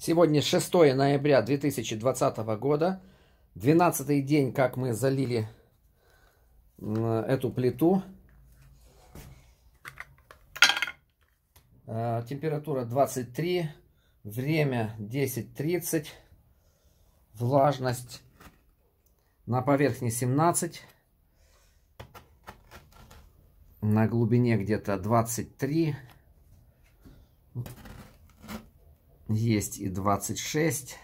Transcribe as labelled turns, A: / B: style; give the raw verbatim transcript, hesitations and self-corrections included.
A: Сегодня шестое ноября две тысячи двадцатого года. двенадцатый день, как мы залили эту плиту. Температура двадцать три. Время десять тридцать. Влажность на поверхне семнадцать. На глубине где-то двадцать три. Есть и двадцать шесть.